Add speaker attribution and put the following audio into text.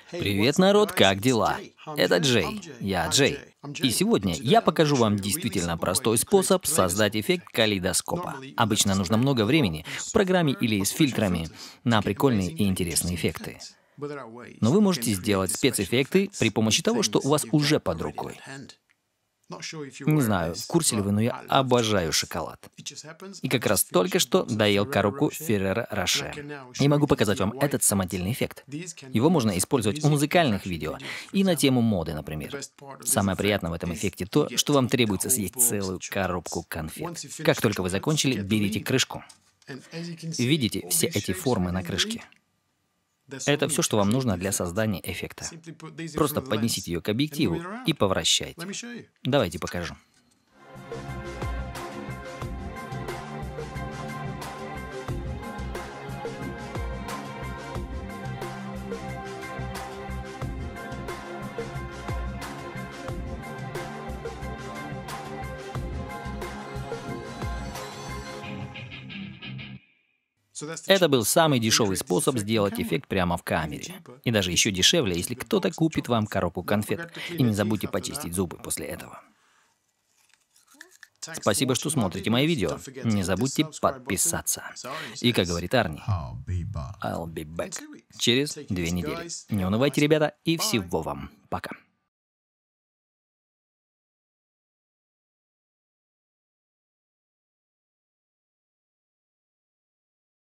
Speaker 1: Привет, народ, как дела? Это Джей, я Джей. И сегодня я покажу вам действительно простой способ создать эффект калейдоскопа. Обычно нужно много времени в программе или с фильтрами на прикольные и интересные эффекты. Но вы можете сделать спецэффекты при помощи того, что у вас уже под рукой. Не знаю, в курсе ли вы, но я обожаю шоколад. И как раз только что доел коробку Ферреро Роше. И могу показать вам этот самодельный эффект. Его можно использовать в музыкальных видео и на тему моды, например. Самое приятное в этом эффекте то, что вам требуется съесть целую коробку конфет. Как только вы закончили, берите крышку. Видите все эти формы на крышке? Это все, что вам нужно для создания эффекта. Просто поднесите ее к объективу и повращайте. Давайте покажу. Это был самый дешевый способ сделать эффект прямо в камере. И даже еще дешевле, если кто-то купит вам коробку конфет. И не забудьте почистить зубы после этого. Спасибо, что смотрите мои видео. Не забудьте подписаться. И как говорит Арни, I'll be back. Через 2 недели. Не унывайте, ребята, и всего вам. Пока.